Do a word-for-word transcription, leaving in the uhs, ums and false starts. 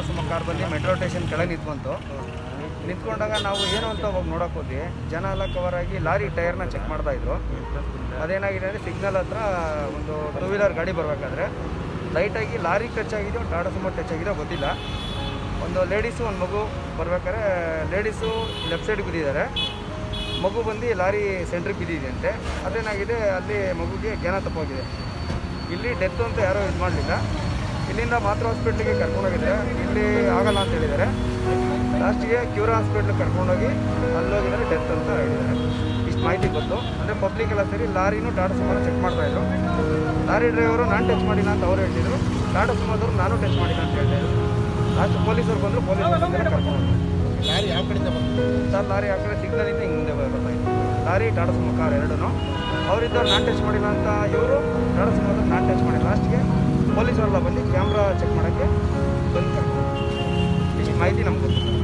ಸುಮ car ಬಂದು metro station ಕೆಳಗೆ ನಿಂತ್ಕೊಂತು. ನಿಂತ್ಕೊಂಡಾಗ ನಾವು ಏನು ಅಂತ ಹೋಗಿ ನೋಡೋಕೆ ಹೋದ್ವಿ. ಜನ ಎಲ್ಲ ಕವರ್ ಆಗಿ ಲಾರಿ ಟೈರ್ನ ಚೆಕ್ ಮಾಡ್ತಾಯಿದ್ರು. ಅದೇನಾಗಿದೆ ಅಂದರೆ ಸಿಗ್ನಲ್ ಹತ್ರ ಒಂದು ಟೂ ವೀಲರ್ ಗಾಡಿ ಬರಬೇಕಾದ್ರೆ ಲೈಟಾಗಿ ಲಾರಿ ಟಚ್ ಆಗಿದೆಯೋ ಟಾಟಾ ಸುಮೋ ಟಚ್ ಆಗಿದೆಯೋ ಗೊತ್ತಿಲ್ಲ. ಒಂದು ಲೇಡೀಸು ಒಂದು ಮಗು ಬರ್ಬೇಕಾದ್ರೆ ಲೇಡೀಸು ಲೆಫ್ಟ್ ಸೈಡ್ಗೆ ಬಿದ್ದಿದ್ದಾರೆ, ಮಗು ಬಂದು ಲಾರಿ ಸೆಂಟ್ರಿಗೆ ಬಿದ್ದಿದೆಯಂತೆ. ಅದೇನಾಗಿದೆ ಅಲ್ಲಿ ಮಗುಗೆ ಜ್ಞಾನ ತಪ್ಪೋಗಿದೆ. ಇಲ್ಲಿ ಡೆತ್ ಅಂತ ಯಾರೂ ಇದು ಮಾಡಲಿಲ್ಲ. ಇಲ್ಲಿಂದ ಮಾತ್ರ ಹಾಸ್ಪಿಟ್ಲಿಗೆ ಕರ್ಕೊಂಡೋಗಿದ್ದಾರೆ. ಇಲ್ಲಿ ಆಗಲ್ಲ ಅಂತ ಹೇಳಿದ್ದಾರೆ. ಲಾಸ್ಟಿಗೆ ಕ್ಯೂರಾ ಹಾಸ್ಪಿಟ್ಲಿಗೆ ಕರ್ಕೊಂಡೋಗಿ ಅಲ್ಲೋಗಿದ್ದಾರೆ, ಡೆತ್ ಅಂತ ಹೇಳಿದ್ದಾರೆ. ಇಷ್ಟು ಮಾಹಿತಿ ಗೊತ್ತು. ಅಂದರೆ ಪಬ್ಲಿಕ್ ಎಲ್ಲ ಸೇರಿ ಲಾರಿನೂ ಟಾಟಾ ಸುಮೋನ ಚೆಕ್ ಮಾಡ್ತಾಯಿದ್ರು. ಲಾರಿ ಡ್ರೈವರು ನಾನು ಟಚ್ ಮಾಡಿಲ್ಲ ಅಂತ ಅವ್ರು ಹೇಳ್ತಿದ್ರು. ಟಾಟಾ ಸುಮೋದವರು ನಾನು ಟಚ್ ಮಾಡಿಲ್ಲ ಅಂತ ಹೇಳ್ತಾಯಿದ್ರು. ಲಾಸ್ಟ್ ಪೊಲೀಸರು ಬಂದರು, ಪೊಲೀಸರು ಬಂದರೆ ಕರ್ಕೊಂಡು ಲಾರಿ ಯಾವ ಕಡೆಯಿಂದ ಬಂತು ಸರ್? ಲಾರಿ ಆ ಕಡೆ ಸಿಗ್ನಲಿಂದ ಹಿಂಗೆ ಮುಂದೆ ಬರ್ತಾಯಿತ್ತು. ಲಾರಿ ಟಾಟಾ ಸುಮೋ ಕಾರ್ ಎರಡೂ ಅವರಿದ್ದವ್ರು ನಾನು ಟಚ್ ಮಾಡಿಲ್ಲ ಅಂತ ಇವರು, ಟಾಟಾ ಸುಮೋದವ್ರು ನಾನು ಟಚ್ ಮಾಡಿಲ್ಲ. ಲಾಸ್ಟ್ಗೆ ಪೊಲೀಸರೆಲ್ಲ ಬಂದು ಕ್ಯಾಮ್ರಾ ಚೆಕ್ ಮಾಡೋಕ್ಕೆ ಬಂದು ಕರ್ಕೊಂಡು ಇಷ್ಟು ಮಾಹಿತಿ ನಮ್ಗೆ ಗೊತ್ತು.